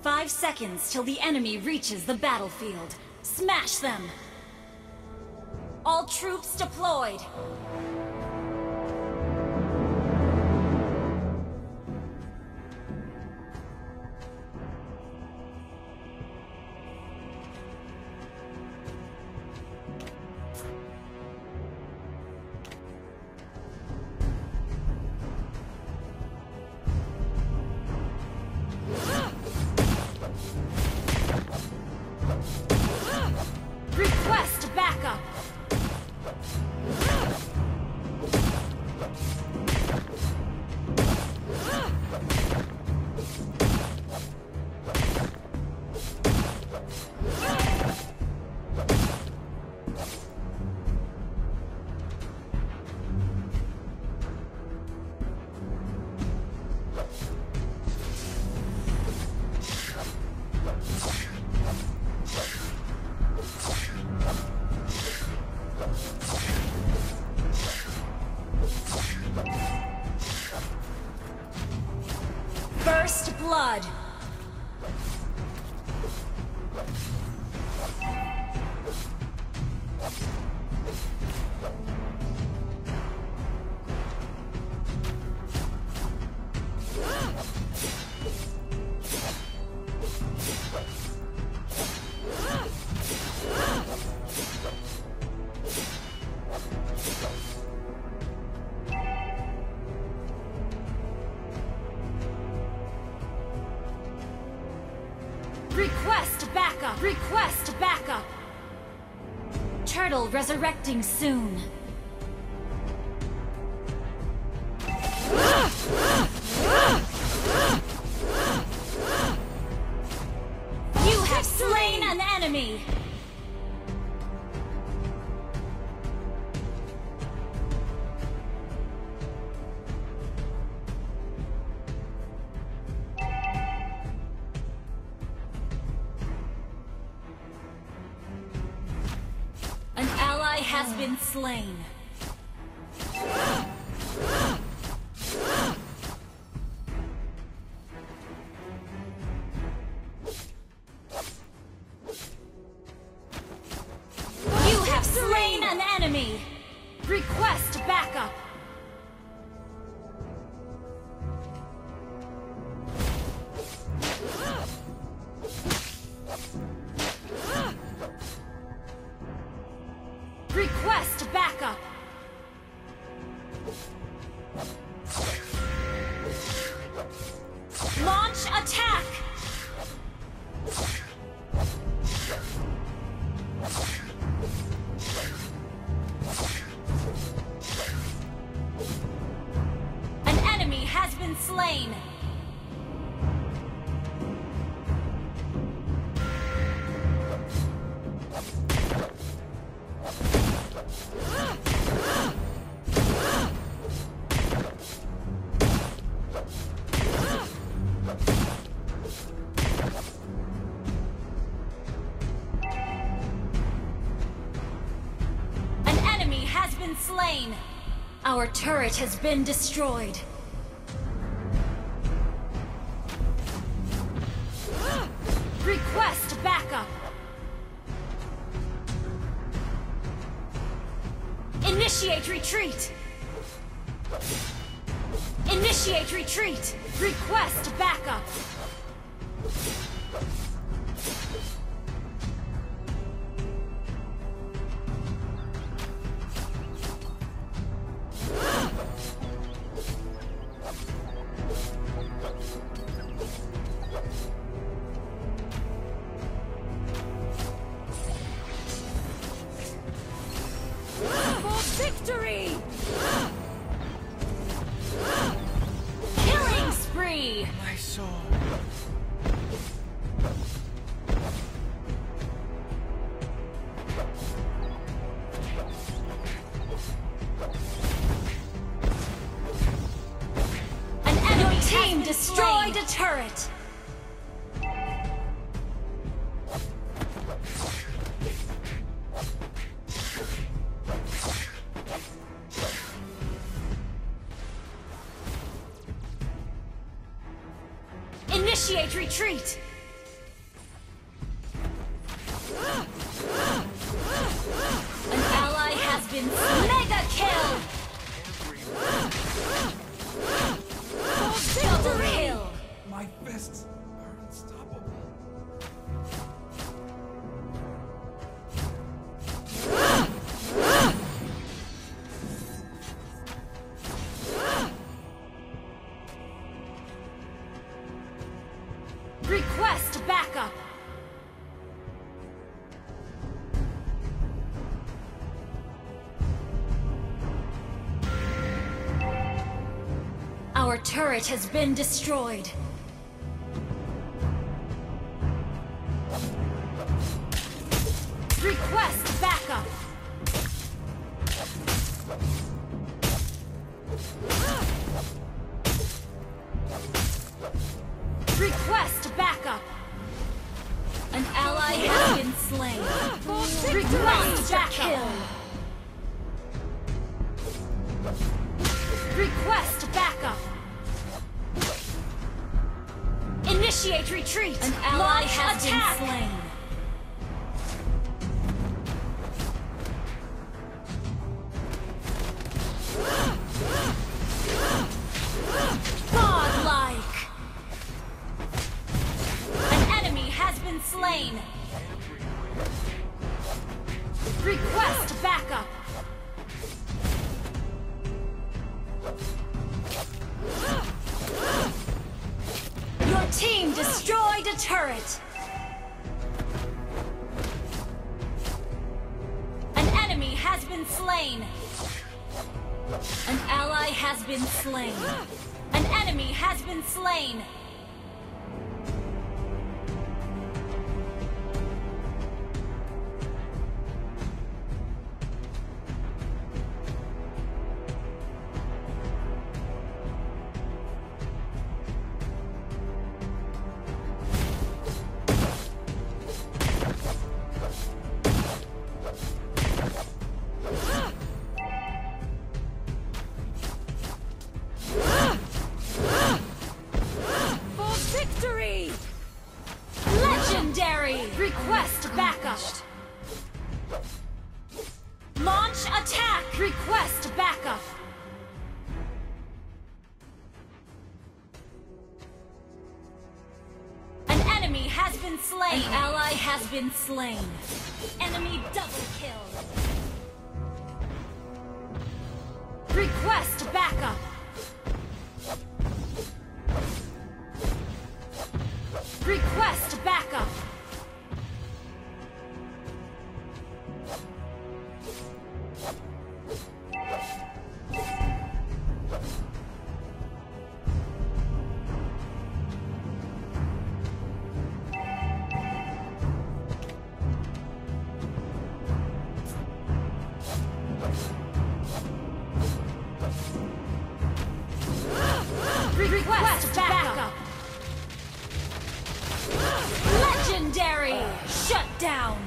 5 seconds till the enemy reaches the battlefield. Smash them! All troops deployed! Request backup! First blood! Request backup! Request backup! Turtle resurrecting soon. You have slain an enemy! An ally has been slain. You have slain an enemy! Request backup! Request backup! Launch attack! An enemy has been slain! Slain. Our turret has been destroyed. Request backup. Initiate retreat. Initiate retreat. Request backup. Victory! Killing spree! My soul. An enemy team destroyed a turret! Initiate retreat! Request backup! Our turret has been destroyed. Request backup! Request backup! An ally has been slain. Request backup! Request backup! Initiate retreat! An ally has been slain. Godlike! An enemy has been slain. Request backup! Your team destroyed a turret! An enemy has been slain! An ally has been slain! An enemy has been slain! Legendary! Request backup! Launch attack! Request backup! An enemy has been slain! An ally has been slain! Enemy double kill! Request backup! Request backup! Request backup! Legendary! Shut down!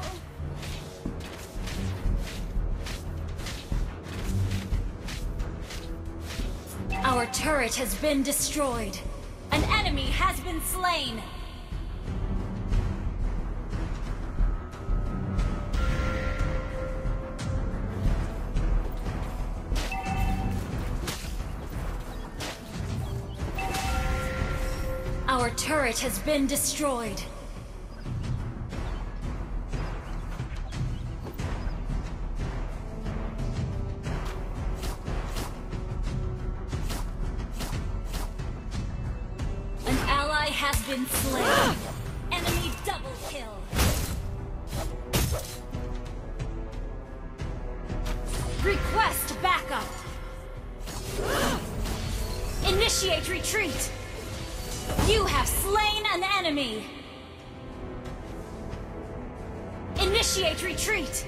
Our turret has been destroyed. An enemy has been slain. Our turret has been destroyed. An ally has been slain. Enemy double kill. Request backup. Initiate retreat. You have slain an enemy! Initiate retreat!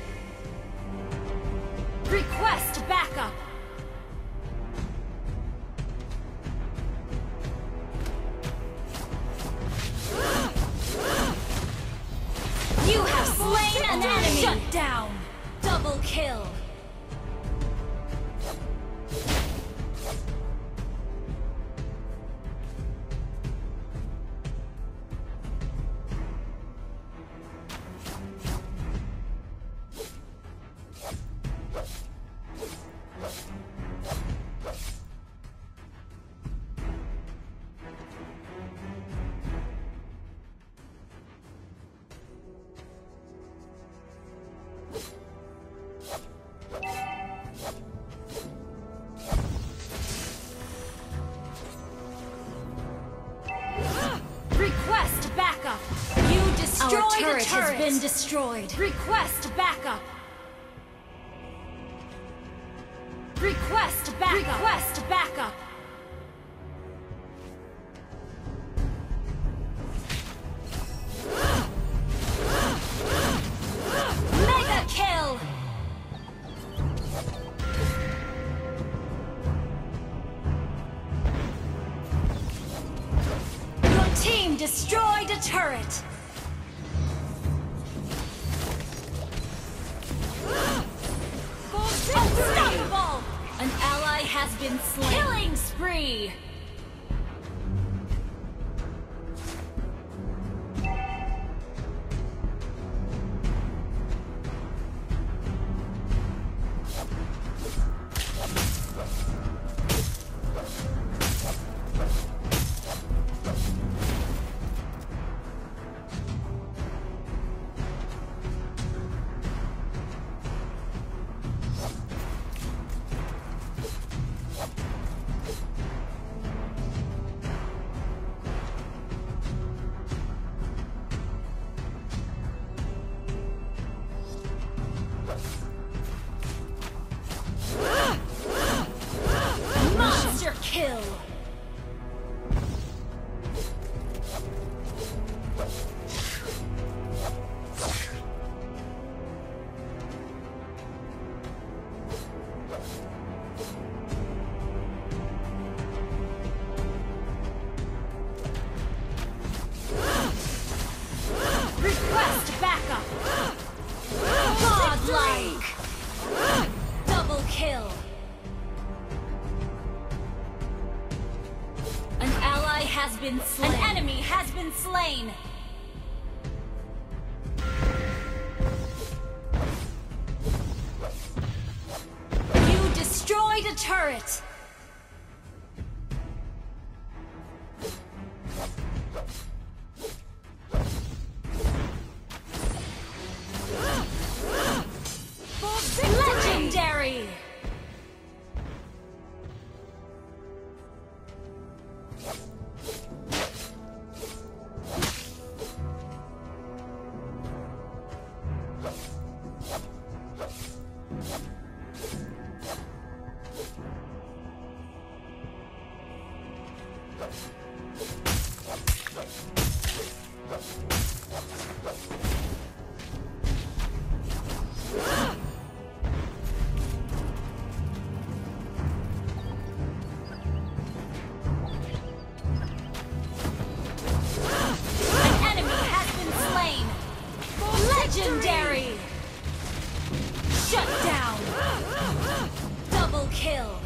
Request backup! You have slain an enemy! Shut down! Double kill! Request backup. You destroyed Our turret a turret. has been destroyed. Request backup. Request backup. Request backup. Mega kill. Your team destroyed a turret. Unstoppable! An ally has been slain. Killing spree! Monster kill! Request backup! Godlike! Double kill! An ally has been slain. An enemy has been slain. You destroyed a turret. Legendary. Legendary! Shut down! Double kill!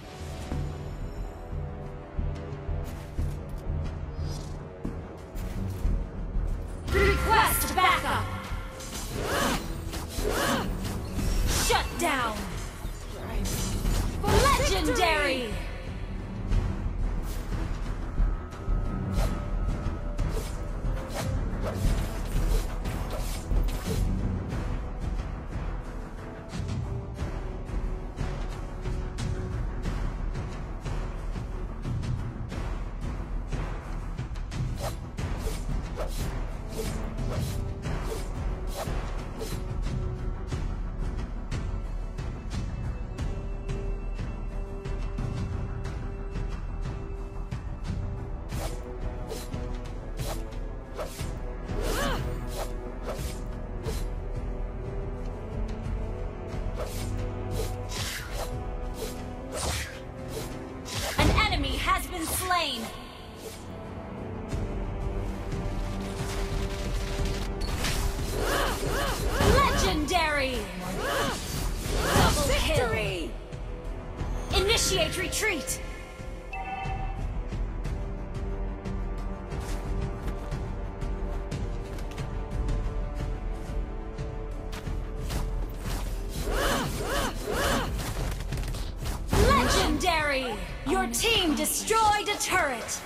Request backup! Shut down! Legendary! Slain. Legendary. Double victory. Kill. Initiate retreat. Legendary. Your team destroyed a turret!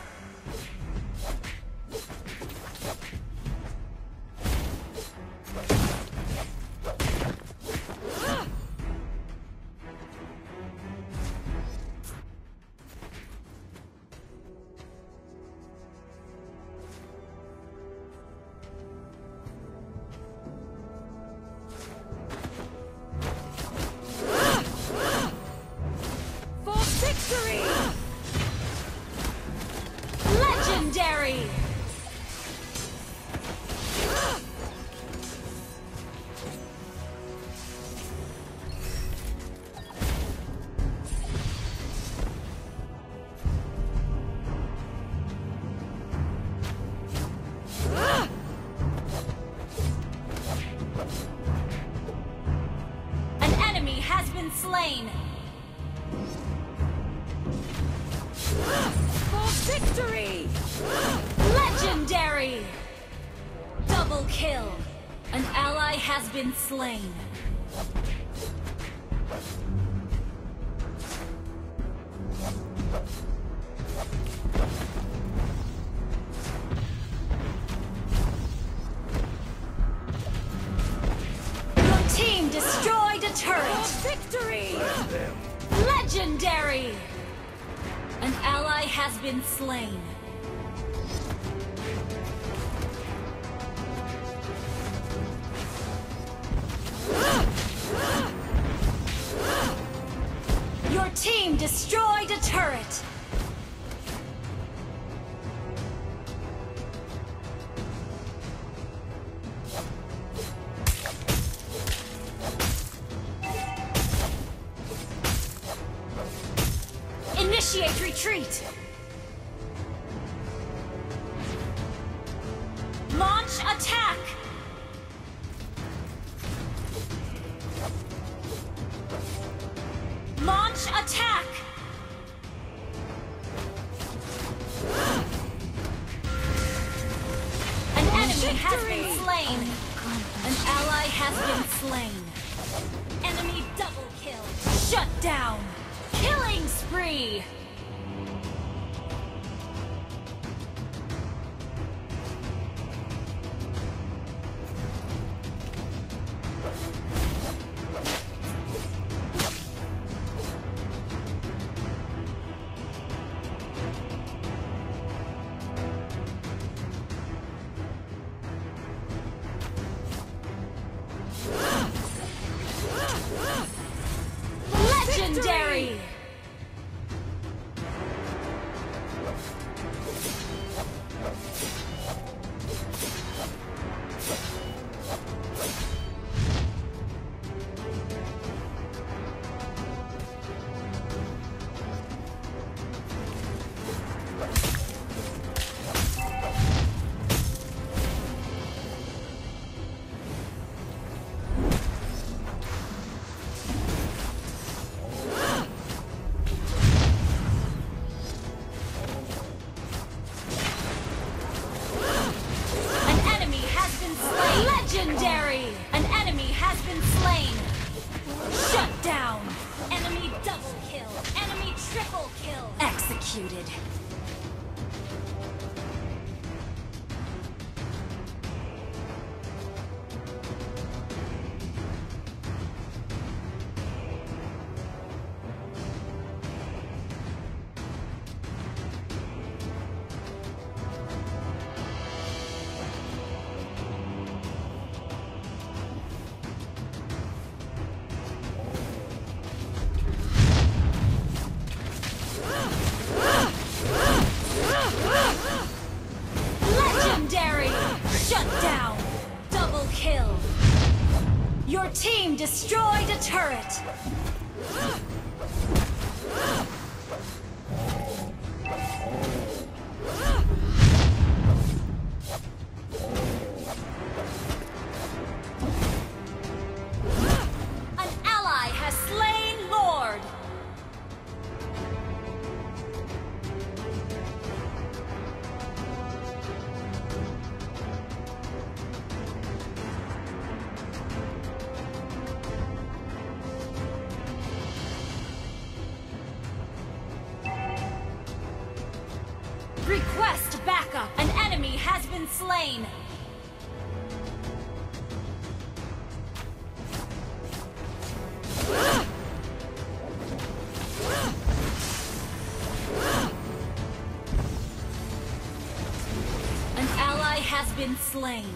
slain. For victory! Legendary! Double kill. An ally has been slain. Your team destroyed a turret. For victory! Legendary! An ally has been slain. Your team destroyed a turret. Initiate retreat! Launch attack! Launch attack! An enemy has been slain! An ally has been slain! Enemy double kill! Shut down! Killing spree! Legendary! Legendary! An enemy has been slain! Shut down! Enemy double kill! Enemy triple kill! Executed! Legendary! Shut down! Double kill! Your team destroyed a turret! An ally has slain Lord! Request backup! An enemy has been slain! An ally has been slain.